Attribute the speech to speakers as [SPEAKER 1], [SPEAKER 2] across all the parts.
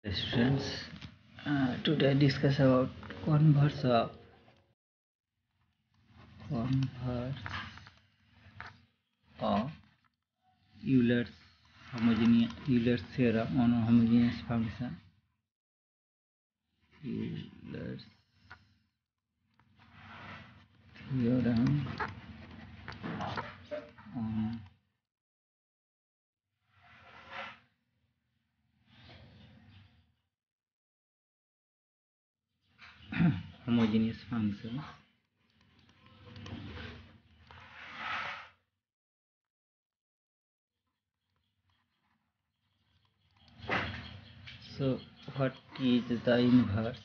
[SPEAKER 1] Students, today I discuss about converse of converse of Euler's theorem on a homogeneous function. Euler's theorem on homogeneous functions. So, what is the inverse?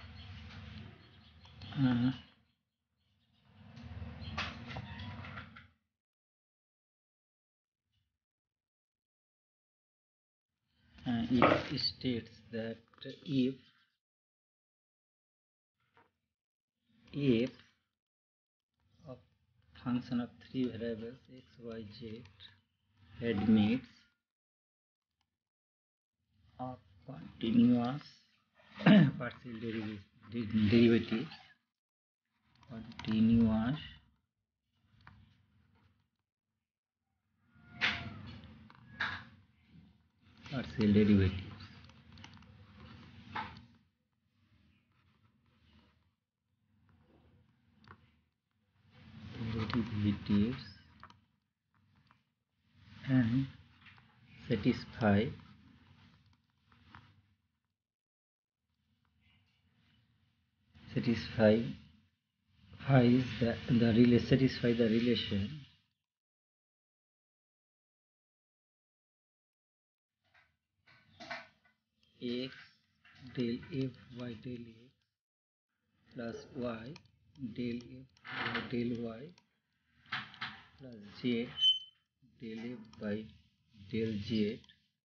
[SPEAKER 1] It states that if of function of three variables x, y, z admits of continuous partial derivative, continuous partial derivatives. And satisfy satisfy the relation x del f y del x plus y del f y del y plus z del f by del z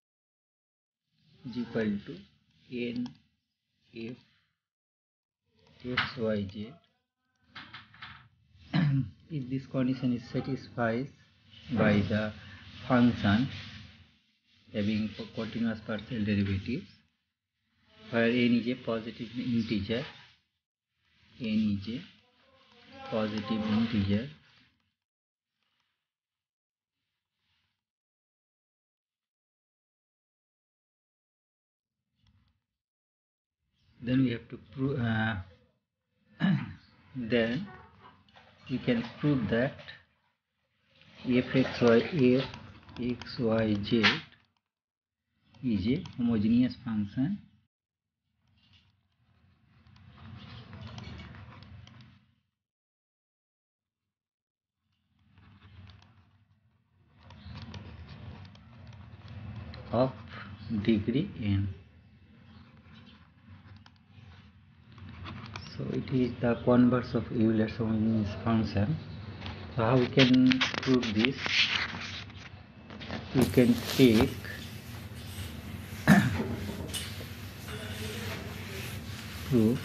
[SPEAKER 1] is equal to n f x y z. If this condition is satisfied by the function having continuous partial derivatives, where n is a positive integer, then we have to prove then we can prove that fxyz is a homogeneous function of degree n. So it is the converse of Euler's homogeneous function. So how we can prove this? We can take proof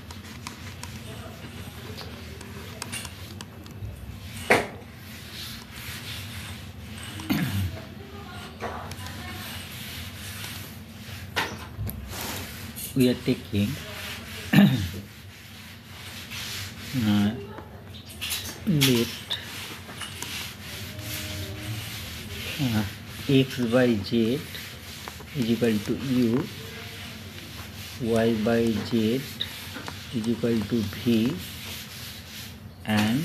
[SPEAKER 1] we are taking let x by z is equal to u, y by z is equal to v, and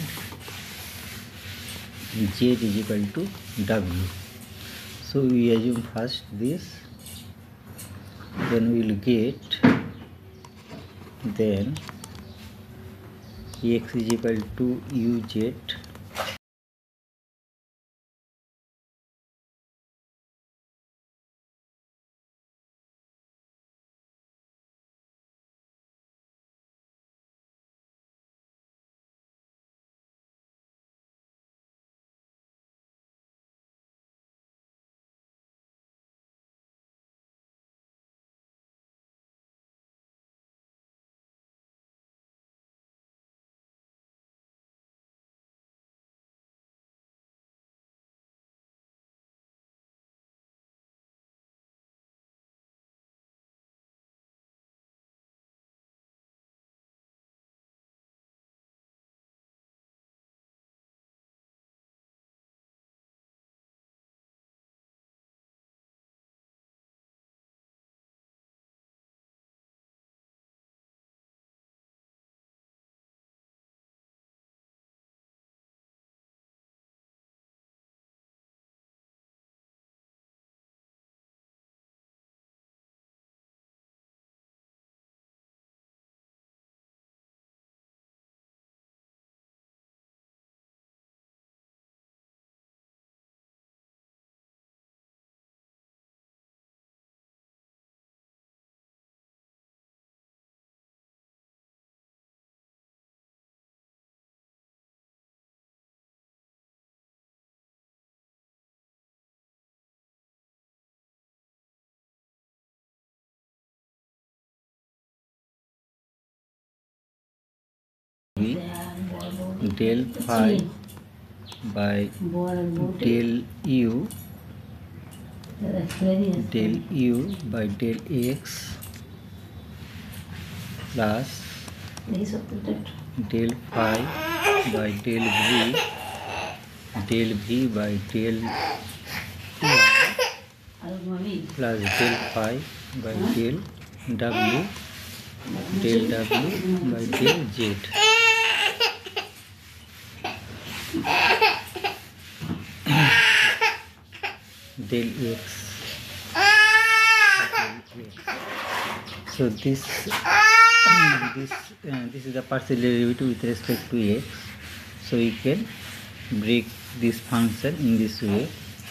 [SPEAKER 1] z is equal to w. So we assume first this, then we will get then x is equal to uz del phi by del u by del x plus del phi by del v by del y plus del phi by del w by del z. Del x. So this is the partial derivative with respect to x. So we can break this function in this way.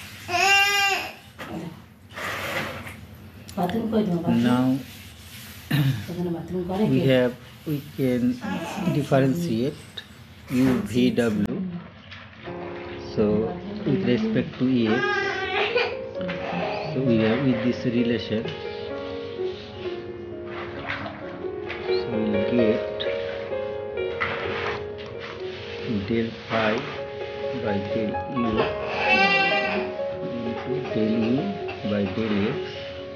[SPEAKER 1] Now we can differentiate u v w. So with respect to x, so we have with this relation, so we will get del phi by del u into del u by del x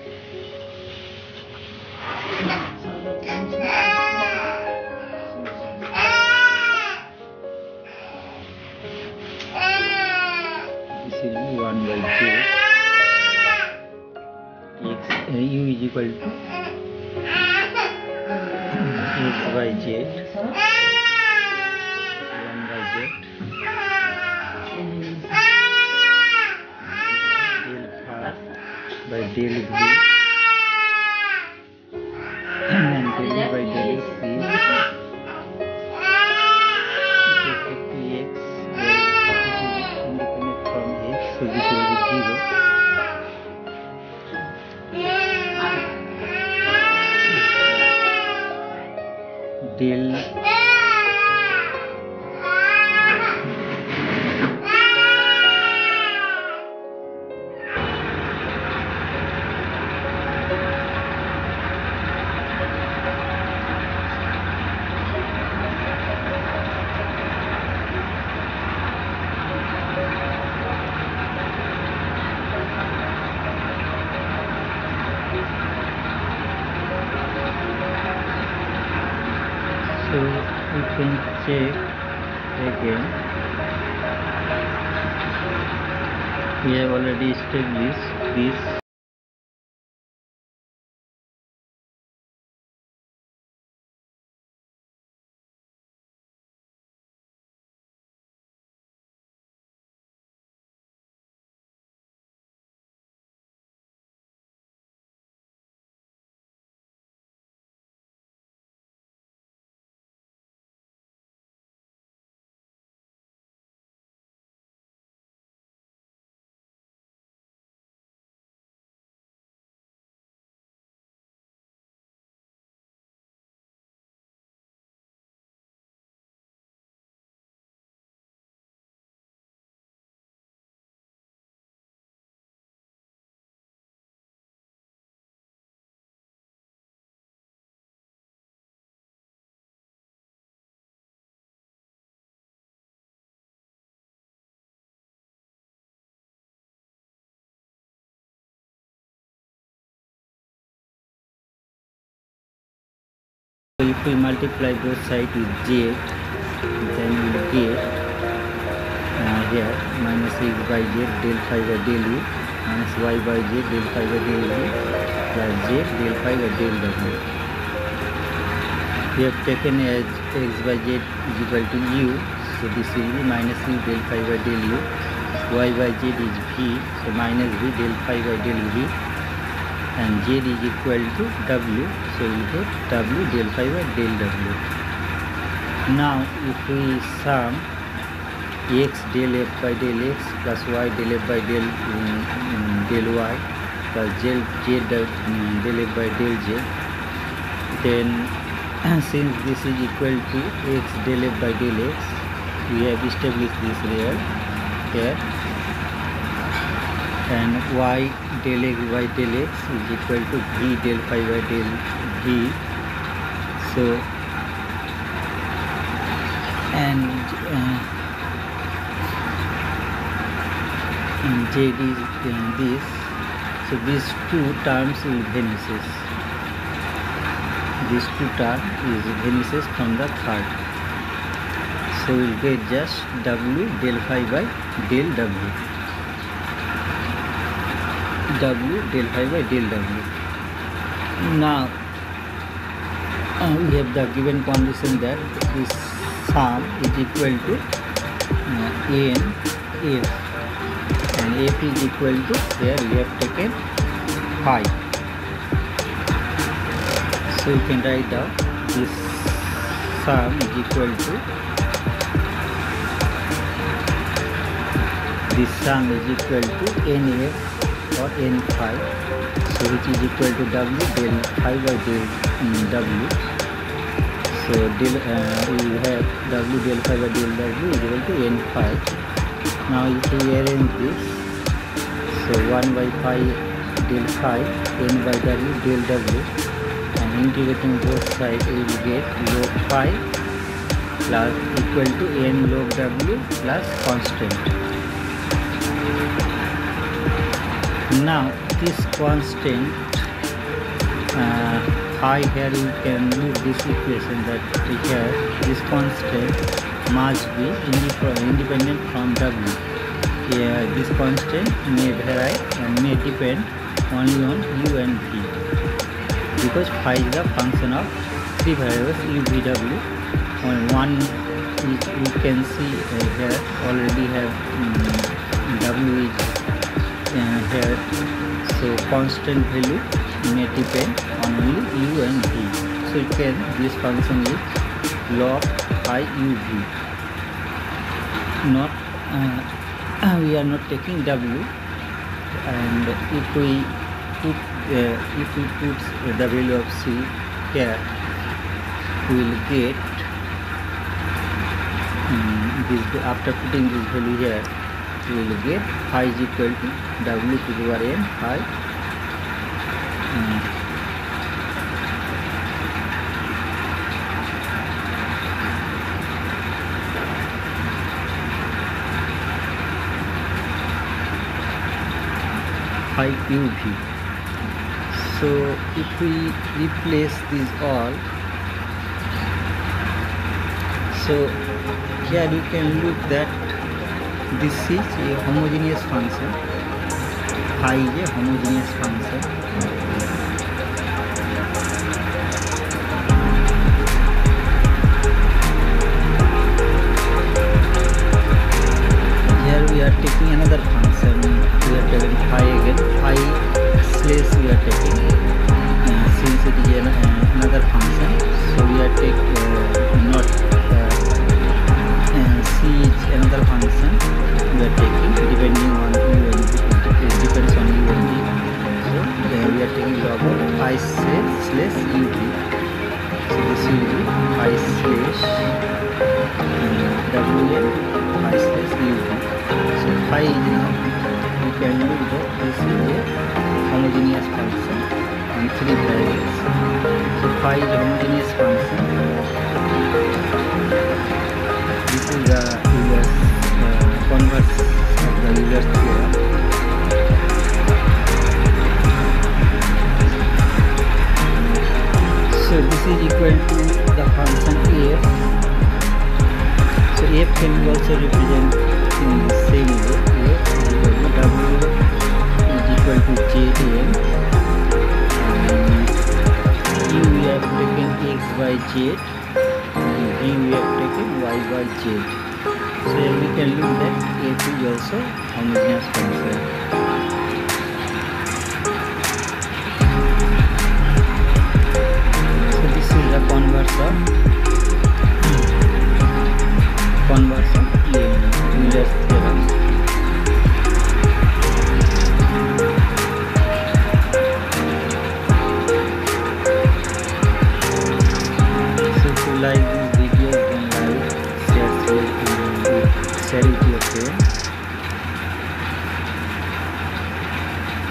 [SPEAKER 1] this will be 1 by j x u is equal to x by z 1 by z del phi by del v and del u by del x is respect to x, where this is independent from x, so this will be 0. Del so we can check again. We have already established this. So if we multiply both sides with z, then we will get here minus x by z del phi by del u minus y by z del phi by del u plus z del phi by del w. We have taken as x by z is equal to u, so this will be minus u del phi by del u. Y by z is v, so minus v del phi by del v. And z is equal to w, so we will get w del phi by del w. Now if we sum x del f by del x plus y del f by del y plus z del f by del z, then since this is equal to x del f by del x, we have established this real here, and y del x by del x is equal to v del phi by del v. So and Z is this. So these two terms will vanishes. These two terms is vanishes from the third. So we'll get just W del phi by del W. W del phi by del W. Now we have the given condition that this sum is equal to n f, and f is equal to, here we have taken phi. So you can write down this sum is equal to, this sum is equal to nf or n phi, so which is equal to W del phi by del W. So we have W del phi by del W is equal to n phi. Now if we arrange this, so 1 by phi del phi, n by W del W, and integrating both sides we will get log phi plus equal to n log W plus constant. Now this constant phi, here you can use this equation that here this constant must be independent from W. Here this constant may vary and may depend only on U and V, because phi is the function of three variables U, V, W. One is, you can see here already have W is here, so constant value may depend on only U and V. So you can, this function is log phi U V. Not we are not taking W, and if we put the value of C here, we will get this. After putting this value here, we will get phi is equal to W to the power n phi phi UV. So if we replace these all, so here you can look that this is a homogeneous function. Phi is a homogeneous function. Here we are taking another function. We are taking phi again. Phi slash we are taking, since it is another function. So we are taking not C is another function. We are taking depending on U and V. It depends on U and V. So we are taking log of phi slash UV. So this will be phi slash WN phi slash UV. So phi is now, we can look that this is a homogeneous function on three variables. So phi is a homogeneous function. This is the Euler's converse of the Euler's theorem. So this is equal to the function f. So f can be also represented in the same way. F is equal to W is equal to Jn, and U we have taken x by z, and V we have taken y by z. So here we can look that f is also homogeneous function. So this is the converse of Euler's theorem. So if you like this video, then like, share with your friends.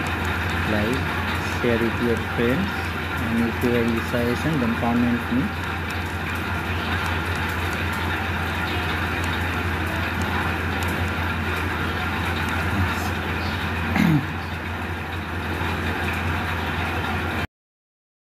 [SPEAKER 1] Like, share with your friends, and if you have any suggestion, then comment me.